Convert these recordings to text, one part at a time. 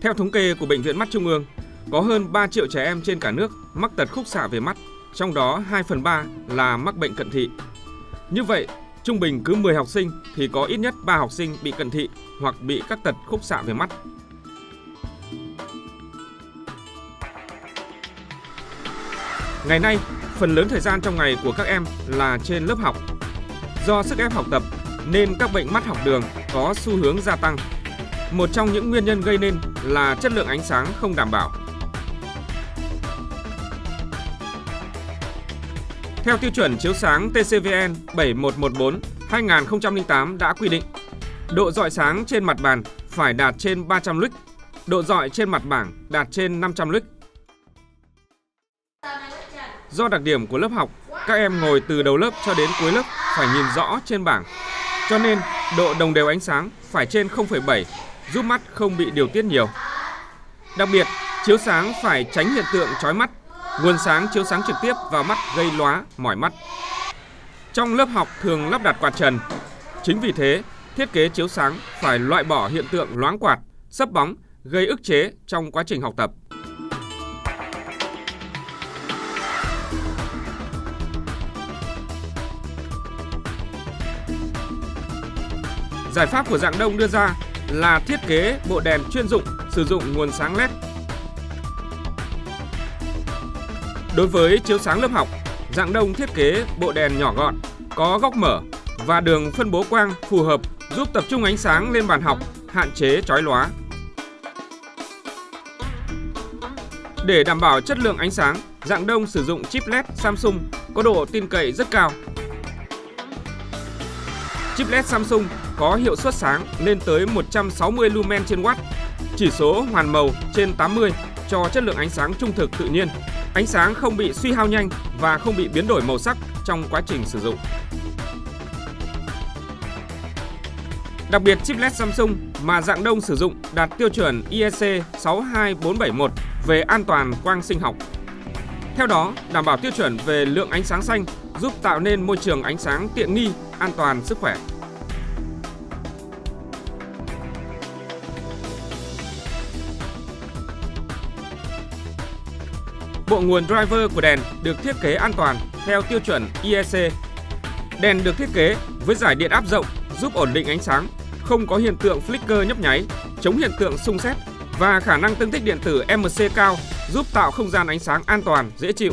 Theo thống kê của Bệnh viện Mắt Trung ương, có hơn 3 triệu trẻ em trên cả nước mắc tật khúc xạ về mắt, trong đó 2/3 là mắc bệnh cận thị. Như vậy, trung bình cứ 10 học sinh thì có ít nhất 3 học sinh bị cận thị hoặc bị các tật khúc xạ về mắt. Ngày nay, phần lớn thời gian trong ngày của các em là trên lớp học. Do sức ép học tập nên các bệnh mắt học đường có xu hướng gia tăng. Một trong những nguyên nhân gây nên là chất lượng ánh sáng không đảm bảo. Theo tiêu chuẩn chiếu sáng TCVN 7114/2008 đã quy định, độ rọi sáng trên mặt bàn phải đạt trên 300 lux, độ rọi trên mặt bảng đạt trên 500 lux. Do đặc điểm của lớp học, các em ngồi từ đầu lớp cho đến cuối lớp phải nhìn rõ trên bảng, cho nên độ đồng đều ánh sáng phải trên 0,7, giúp mắt không bị điều tiết nhiều. Đặc biệt, chiếu sáng phải tránh hiện tượng chói mắt, nguồn sáng chiếu sáng trực tiếp vào mắt gây lóa, mỏi mắt. Trong lớp học thường lắp đặt quạt trần. Chính vì thế, thiết kế chiếu sáng phải loại bỏ hiện tượng loáng quạt, xấp bóng, gây ức chế trong quá trình học tập. Giải pháp của Rạng Đông đưa ra là thiết kế bộ đèn chuyên dụng sử dụng nguồn sáng LED. Đối với chiếu sáng lớp học, Rạng Đông thiết kế bộ đèn nhỏ gọn, có góc mở và đường phân bố quang phù hợp giúp tập trung ánh sáng lên bàn học, hạn chế chói lóa. Để đảm bảo chất lượng ánh sáng, Rạng Đông sử dụng chip LED Samsung có độ tin cậy rất cao. Chip LED Samsung có hiệu suất sáng lên tới 160 lumen trên watt, chỉ số hoàn màu trên 80 cho chất lượng ánh sáng trung thực tự nhiên. Ánh sáng không bị suy hao nhanh và không bị biến đổi màu sắc trong quá trình sử dụng. Đặc biệt, chip LED Samsung mà Rạng Đông sử dụng đạt tiêu chuẩn IEC 62471 về an toàn quang sinh học. Theo đó, đảm bảo tiêu chuẩn về lượng ánh sáng xanh, giúp tạo nên môi trường ánh sáng tiện nghi, an toàn sức khỏe. Bộ nguồn driver của đèn được thiết kế an toàn theo tiêu chuẩn IEC. Đèn được thiết kế với giải điện áp rộng giúp ổn định ánh sáng, không có hiện tượng flicker nhấp nháy, chống hiện tượng xung sét và khả năng tương thích điện tử MC cao giúp tạo không gian ánh sáng an toàn, dễ chịu.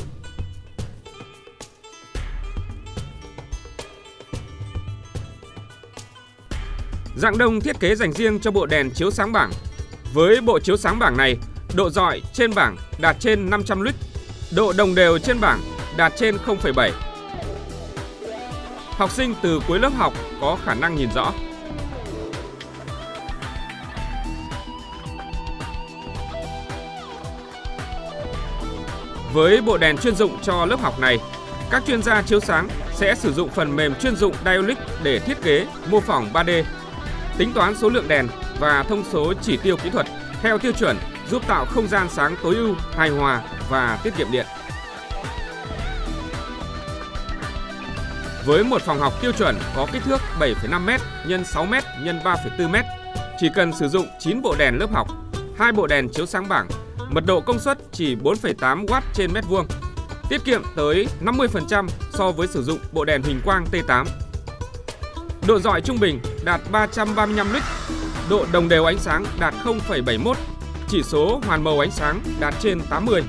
Rạng Đông thiết kế dành riêng cho bộ đèn chiếu sáng bảng. Với bộ chiếu sáng bảng này, độ rọi trên bảng đạt trên 500 lux, độ đồng đều trên bảng đạt trên 0,7. Học sinh từ cuối lớp học có khả năng nhìn rõ. Với bộ đèn chuyên dụng cho lớp học này, các chuyên gia chiếu sáng sẽ sử dụng phần mềm chuyên dụng Dialux để thiết kế, mô phỏng 3D, tính toán số lượng đèn và thông số chỉ tiêu kỹ thuật theo tiêu chuẩn, giúp tạo không gian sáng tối ưu, hài hòa và tiết kiệm điện. Với một phòng học tiêu chuẩn có kích thước 7,5m x 6m x 3,4m, chỉ cần sử dụng 9 bộ đèn lớp học, 2 bộ đèn chiếu sáng bảng, mật độ công suất chỉ 4,8W trên mét vuông, tiết kiệm tới 50% so với sử dụng bộ đèn huỳnh quang T8. Độ rọi trung bình đạt 335 lux, độ đồng đều ánh sáng đạt 0,71, chỉ số hoàn màu ánh sáng đạt trên 80.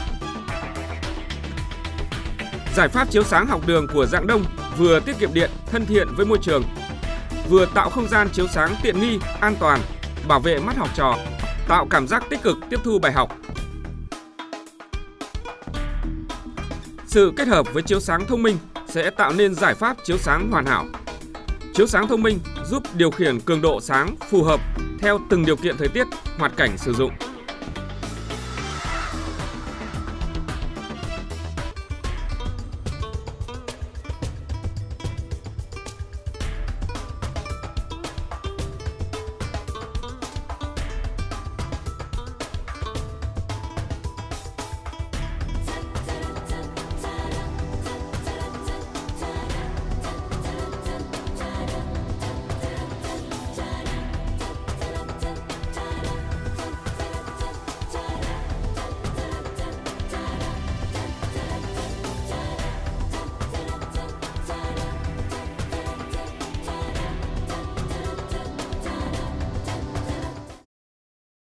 Giải pháp chiếu sáng học đường của Rạng Đông vừa tiết kiệm điện, thân thiện với môi trường, vừa tạo không gian chiếu sáng tiện nghi, an toàn, bảo vệ mắt học trò, tạo cảm giác tích cực tiếp thu bài học. Sự kết hợp với chiếu sáng thông minh sẽ tạo nên giải pháp chiếu sáng hoàn hảo. Chiếu sáng thông minh giúp điều khiển cường độ sáng phù hợp theo từng điều kiện thời tiết, hoạt cảnh sử dụng.